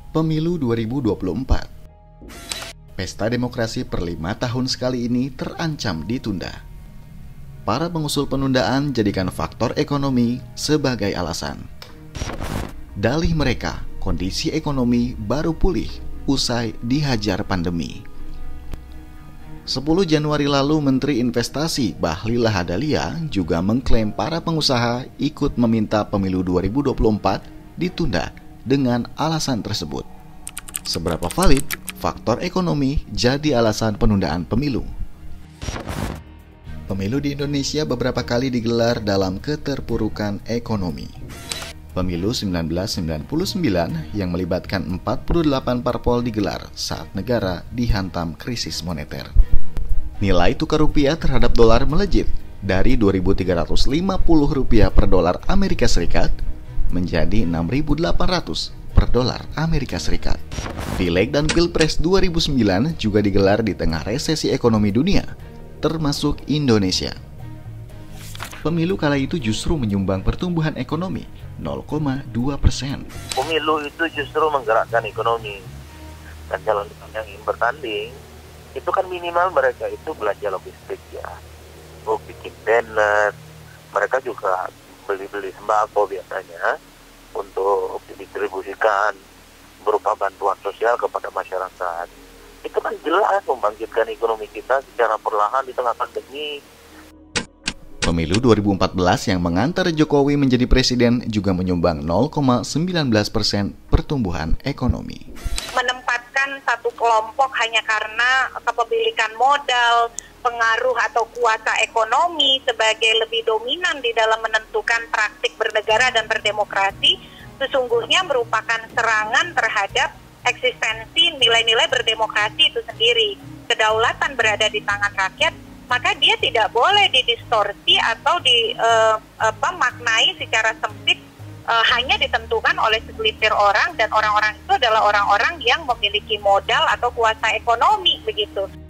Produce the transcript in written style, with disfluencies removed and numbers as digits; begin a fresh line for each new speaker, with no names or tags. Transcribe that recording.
Pemilu 2024. Pesta demokrasi per 5 tahun sekali ini terancam ditunda. Para pengusul penundaan jadikan faktor ekonomi sebagai alasan. Dalih mereka, kondisi ekonomi baru pulih usai dihajar pandemi. 10 Januari lalu, Menteri Investasi Bahlil Lahadalia juga mengklaim para pengusaha ikut meminta pemilu 2024 ditunda dengan alasan tersebut. Seberapa valid faktor ekonomi jadi alasan penundaan pemilu? Pemilu di Indonesia beberapa kali digelar dalam keterpurukan ekonomi. Pemilu 1999 yang melibatkan 48 parpol digelar saat negara dihantam krisis moneter. Nilai tukar rupiah terhadap dolar melejit dari Rp2.350 per dolar Amerika Serikat menjadi Rp6.800 per dolar Amerika Serikat. Pileg dan Pilpres 2009 juga digelar di tengah resesi ekonomi dunia, termasuk Indonesia. Pemilu kala itu justru menyumbang pertumbuhan ekonomi 0,2%.
Pemilu itu justru menggerakkan ekonomi. Dan calon yang ingin bertanding, itu kan minimal mereka itu belanja logistik ya. Bikin banner, mereka juga beli-beli sembako biasanya untuk didistribusikan berupa bantuan sosial kepada masyarakat. Itu kan jelas membangkitkan ekonomi kita secara perlahan di tengah pandemi.
Pemilu 2014 yang mengantar Jokowi menjadi presiden juga menyumbang 0,19% pertumbuhan ekonomi.
Menempatkan satu kelompok hanya karena kepemilikan modal, pengaruh atau kuasa ekonomi sebagai lebih dominan di dalam menentukan praktik bernegara dan berdemokrasi sesungguhnya merupakan serangan terhadap eksistensi nilai-nilai berdemokrasi itu sendiri. Kedaulatan berada di tangan rakyat, maka dia tidak boleh didistorsi atau dimaknai secara sempit hanya ditentukan oleh segelintir orang, dan orang-orang itu adalah orang-orang yang memiliki modal atau kuasa ekonomi begitu.